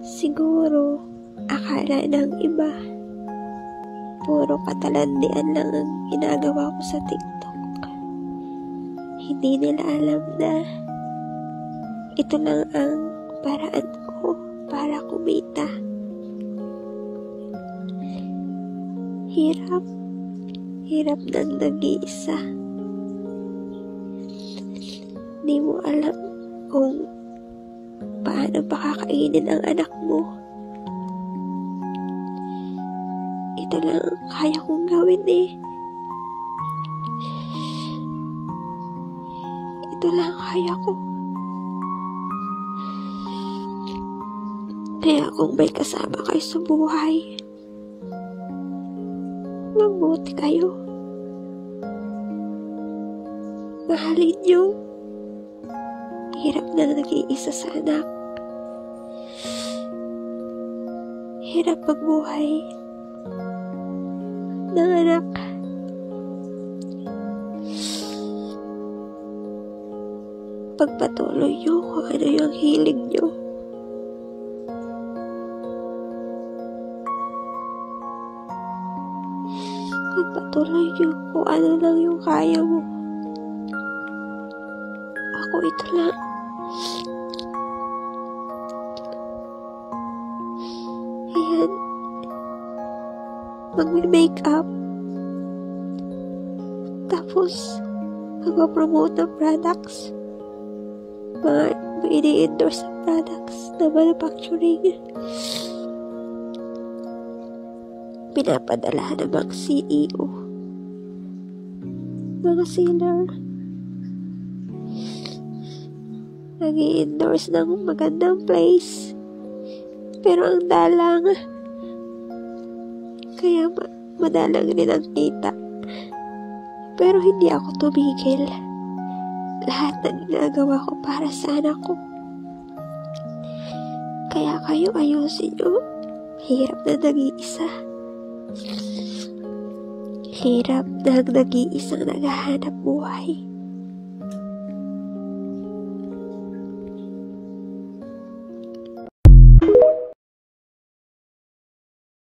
Siguro, akala ng iba, puro katalandian lang ang ginagawa ko sa TikTok. Hindi nila alam na ito lang ang paraan ko para kumita. Hirap ng nag-iisa. Di mo alam kung paano pakakainin ang anak mo. Ito lang ang kaya kong gawin eh. Ito lang ang kaya ko. Kaya kung may kasama kayo sa buhay, mabuti kayo. Mahalin niyo. Hirap na nag-iisa sa anak. Hirap magbuhay ng anak. Pagpatuloy niyo kung ano yung hiling niyo. Pagpatuloy niyo kung ano lang yung kaya mo. Ako ito lang. Ayan. Mag-make-up. Tapos, mag-promote ng products. Mga ini-endorse na products na manufacturing. Pinapadala ng mga CEO. Mga seller. Nag-i-endorse ng magandang place. Pero ang dalang. Kaya madalang din ang kita. Pero hindi ako tumigil. Lahat ng ginagawa ko para sa anak ko. Kaya kayo ayusin nyo. Hirap na nag-iisa. Hirap na nag-iisang naghahanap buhay.